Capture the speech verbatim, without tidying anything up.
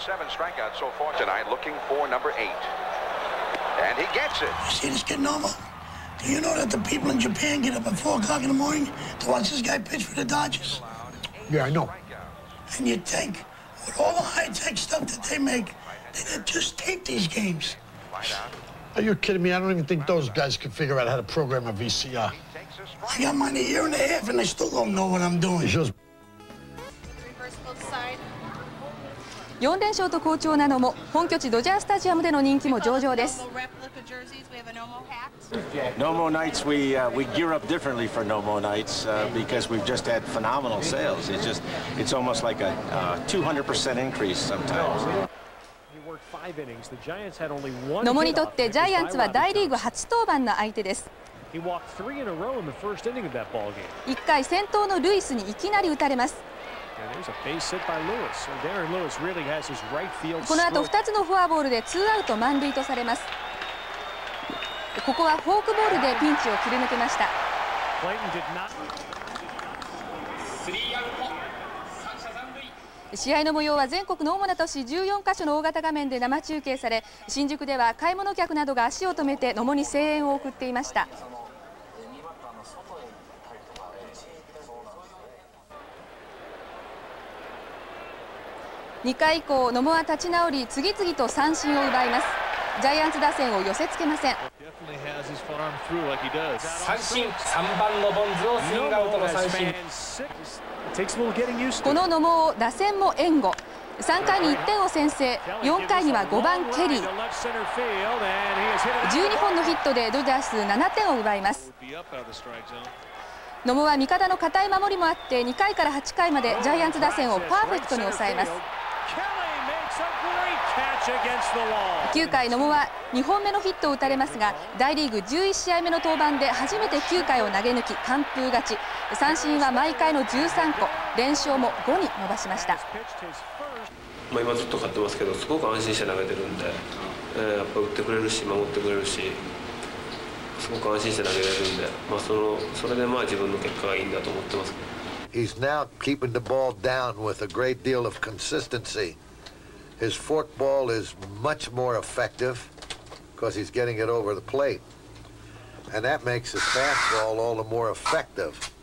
Seven strikeouts so far tonight, looking for number eight. And he gets it. You see this kid Nova? Do you know that the people in Japan get up at four o'clock in the morning to watch this guy pitch for the Dodgers? Yeah, I know. And you'd think, with all the high-tech stuff that they make, they'd just tape these games. Are you kidding me? I don't even think those guys can figure out how to program a V C R. I got mine a year and a half, and I still don't know what I'm doing. よん連勝と好調なのも本拠地ドジャースタジアムでの人気も上々です。 Nomo nights, we uh, we gear up differently for Nomo nights uh, because we've just had phenomenal sales. It's just it's almost like a two hundred percent increase sometimes. 野茂にとってジャイアンツは大リーグ初登板の相手です。いっかい先頭のルイスにいきなり打たれます。この後ふたつのフォアボールでツーアウト満塁とされます。ここはフォークボールでピンチを切り抜けました。試合の模様は全国の主な都市じゅうよんカ所の大型画面で生中継され、新宿では買い物客などが足を止めて野茂に声援を送っていました。にかい以降、野茂は立ち直り次々と三振を奪います。ジャイアンツ打線を寄せつけません。 三振、さんばんのボンズをスイングアウトの三振。 この野茂を打線も援護。さんかいにいってんを先制、よんかいにはごばんケリー。じゅうにほんのヒットでドジャースななてんを奪います。野茂は味方の堅い守りもあってにかいからはちかいまでジャイアンツ打線をパーフェクトに抑えます。きゅうかい野茂はにほんめのヒットを打たれますが、大リーグじゅういち試合目の登板で初めてきゅうかいを投げ抜き完封勝ち。三振は毎回のじゅうさんこ、連勝もごに伸ばしました。 まあ今ずっと勝ってますけど、すごく安心して投げてるんで、えー、やっぱ打ってくれるし守ってくれるし、すごく安心して投げれるんで、まあそのそれでまあ自分の結果がいいんだと思ってます。 He's now keeping the ball down with a great deal of consistency. His forkball is much more effective because he's getting it over the plate, and that makes his fastball all the more effective.